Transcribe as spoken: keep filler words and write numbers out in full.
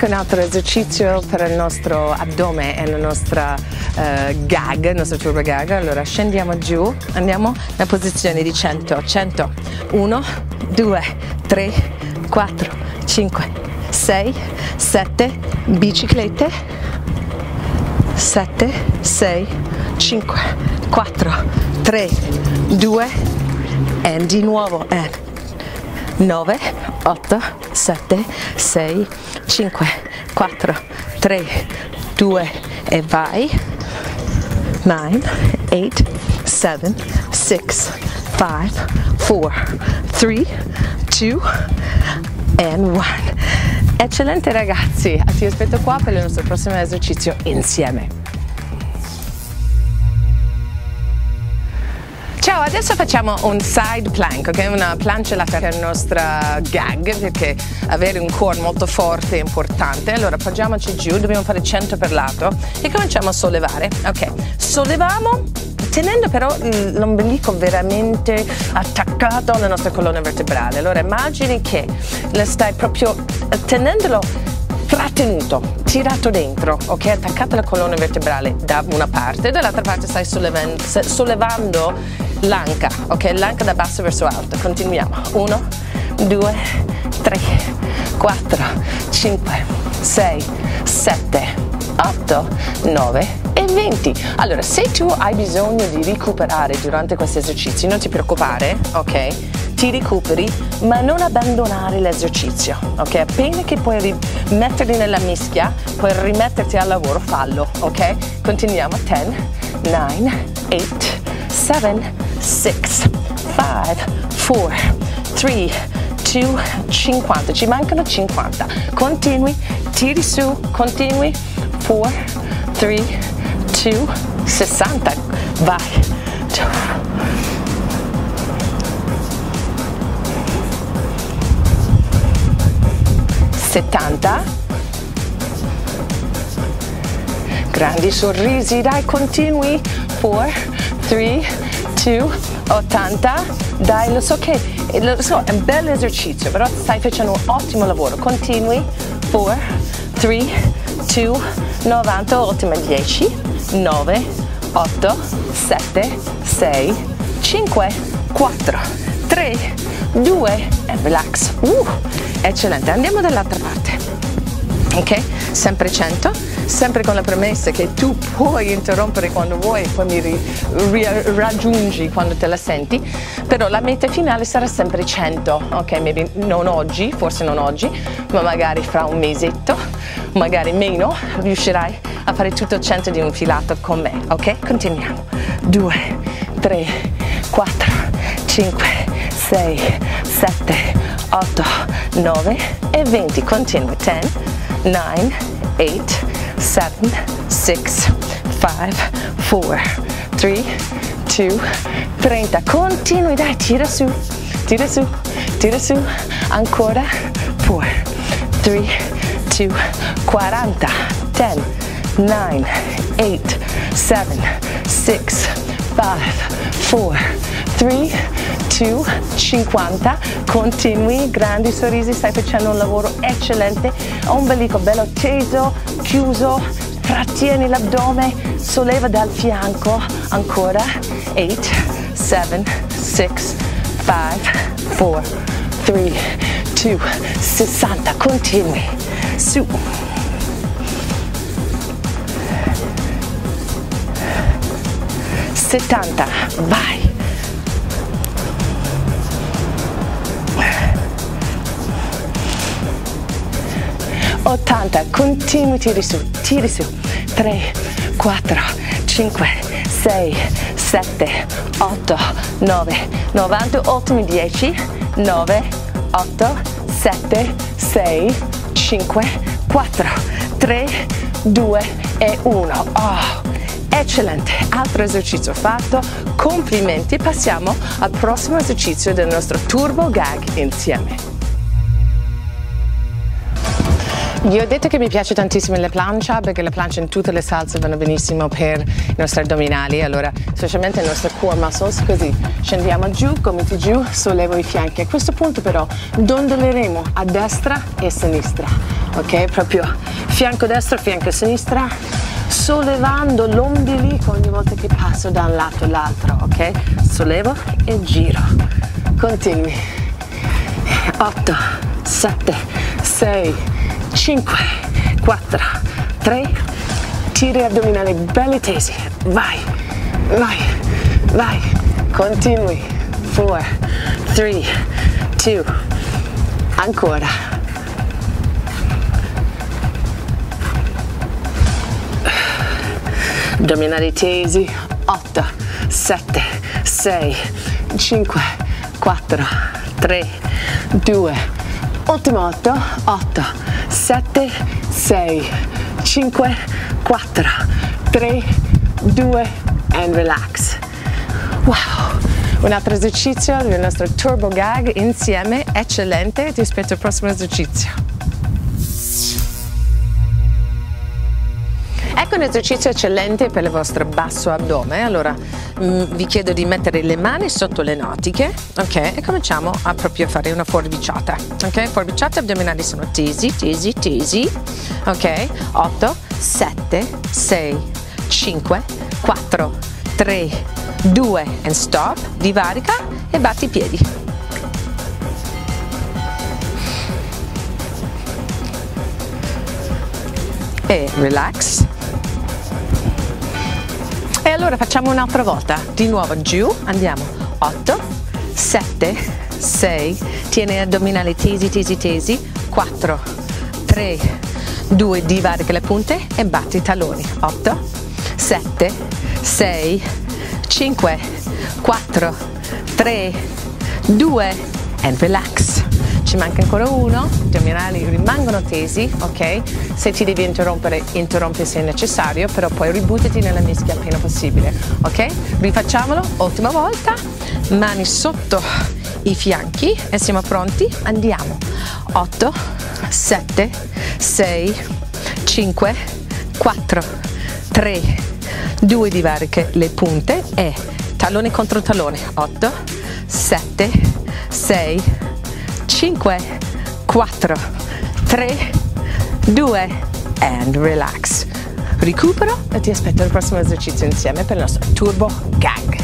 plank, un altro esercizio per il nostro addome e la nostra uh, gag, il nostro turbo gag. Allora scendiamo giù, andiamo nella posizione di cento, cento, uno, due, tre, quattro, cinque, sei, sette, biciclette, sette, sei, cinque, quattro, tre, due, e di nuovo, and nove, otto, sette, sei, cinque, quattro, tre, due e vai. nine, eight, seven, six, five, four, three, two and one. Eccellente ragazzi, ti aspetto qua per il nostro prossimo esercizio insieme. Ciao, adesso facciamo un side plank, ok? Una plancia laterale per la nostra gag, perché avere un core molto forte è importante. Allora appoggiamoci giù, dobbiamo fare cento per lato e cominciamo a sollevare. Ok, solleviamo tenendo però l'ombelico veramente attaccato alla nostra colonna vertebrale. Allora immagini che la stai proprio tenendolo trattenuto, tirato dentro, ok? Attaccato alla colonna vertebrale da una parte, dall'altra parte stai sollevando, sollevando l'anca, ok? L'anca da basso verso alto. Continuiamo. uno, due, tre, quattro, cinque, sei, sette, otto, nove e venti. Allora, se tu hai bisogno di recuperare durante questi esercizi, non ti preoccupare, ok? Ti recuperi, ma non abbandonare l'esercizio, ok? Appena che puoi rimetterli nella mischia, puoi rimetterti al lavoro, fallo, ok? Continuiamo. ten, nine, eight, seven, six, five, four, three, two, cinquanta. Ci mancano cinquanta. Continui, tiri su, continui. four, three, two, sessanta. Vai. settanta. Grandi sorrisi, dai, continui. four, three, two, ottanta. Dai, lo so che lo so, è un bel esercizio, però stai facendo un ottimo lavoro. Continui. four, three, two, novanta. Ultima dieci. nove, otto, sette, sei, cinque, quattro, tre, due e relax. Uh, eccellente, andiamo dall'altra parte, ok? Sempre cento, sempre con la premessa che tu puoi interrompere quando vuoi e poi mi ri, ri, raggiungi quando te la senti, però la meta finale sarà sempre cento, ok? Maybe non oggi, forse non oggi, ma magari fra un mesetto, magari meno, riuscirai a fare tutto cento di un filato con me, ok? Continuiamo. due, tre, quattro, cinque, sei, sette, otto, nove e venti. Continui. ten, nine, eight, seven, six, five, four, three, two, trenta. Continui, dai, tira su, tira su, tira su. Ancora. four, three, two, quaranta. ten, nine, eight, seven, six, five, four, three, two, cinquanta. Continui, grandi sorrisi, stai facendo un lavoro eccellente. Ombelico bello teso, chiuso, trattieni l'addome, solleva dal fianco. Ancora. eight, seven, six, five, four, three, two, sessanta. Continui. Su. settanta, vai. ottanta, continui, tiri su, tiri su. tre, quattro, cinque, sei, sette, otto, nove, novanta. Ultimi dieci. nove, otto, sette, sei, cinque, quattro, tre, due e uno. Oh. Eccellente, altro esercizio fatto, complimenti. Passiamo al prossimo esercizio del nostro turbo gag insieme. Io ho detto che mi piace tantissimo la plancia, perché la plancia in tutte le salse vanno benissimo per i nostri addominali, allora specialmente i nostri core muscles. Così scendiamo giù, gomiti giù, sollevo i fianchi. A questo punto però dondoleremo a destra e a sinistra. ok? Proprio fianco destro, fianco sinistra, sollevando l'ombilico ogni volta che passo da un lato all'altro, ok? Sollevo e giro. Continui. otto, sette, sei, cinque, quattro, tre, tiri addominali belli tesi. Vai, vai, vai. Continui. four, three, two, ancora. Addominali tesi. otto, sette, sei, cinque, quattro, tre, due, ultimo otto, otto, sette, sei, cinque, quattro, tre, due, and relax. Wow! Un altro esercizio del nostro turbo gag insieme, eccellente, ti aspetto al prossimo esercizio. Ecco un esercizio eccellente per il vostro basso addome. Allora mh, vi chiedo di mettere le mani sotto le natiche, ok? E cominciamo a proprio fare una forbiciata, ok? Forbiciata, addominali sono tesi, tesi, tesi, ok? otto, sette, sei, cinque, quattro, tre, due, and stop, divarica e batti i piedi. E relax. E allora facciamo un'altra volta, di nuovo giù, andiamo, otto, sette, sei, tieni addominali tesi, tesi, tesi, quattro, tre, due, divarica le punte e batti i talloni, otto, sette, sei, cinque, quattro, tre, due, and relax. Ci manca ancora uno, gli addominali rimangono tesi, ok? Se ti devi interrompere, interrompi se è necessario, però poi ributtati nella mischia appena possibile, ok? Rifacciamolo, ultima volta, mani sotto i fianchi e siamo pronti, andiamo. otto, sette, sei, cinque, quattro, tre, due, divariche le punte e tallone contro tallone, otto, sette, sei, cinque, quattro, tre, due, and relax. Recupero e ti aspetto al prossimo esercizio insieme per il nostro turbo gag.